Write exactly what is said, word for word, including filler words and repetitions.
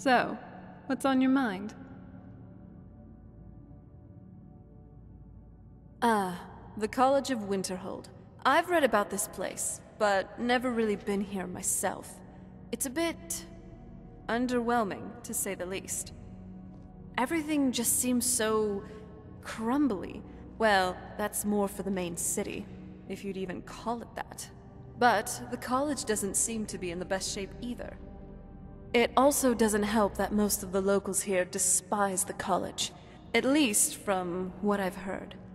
So, what's on your mind? Ah, the College of Winterhold. I've read about this place, but never really been here myself. It's a bit underwhelming, to say the least. Everything just seems so crumbly. Well, that's more for the main city, if you'd even call it that. But the college doesn't seem to be in the best shape either. It also doesn't help that most of the locals here despise the college, at least from what I've heard.